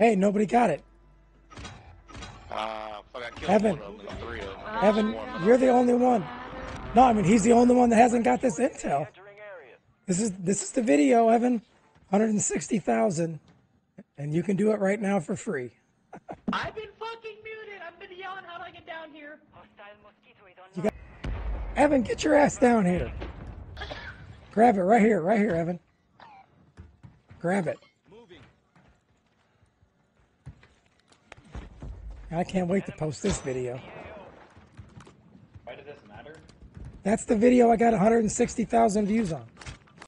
Hey, nobody got it. Evan, Evan, you're the only one. No, I mean, he's the only one that hasn't got this intel. This is the video, Evan. 160,000, and you can do it right now for free. I've been fucking muted. I've been yelling. How do I get down here? Evan, get your ass down here. Grab it right here, Evan. Grab it. I can't wait to post this video. Why does this matter? That's the video I got 160,000 views on.